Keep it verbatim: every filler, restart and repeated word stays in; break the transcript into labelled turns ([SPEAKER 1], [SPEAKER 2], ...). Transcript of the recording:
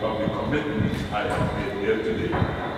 [SPEAKER 1] of the commitment I have made here today.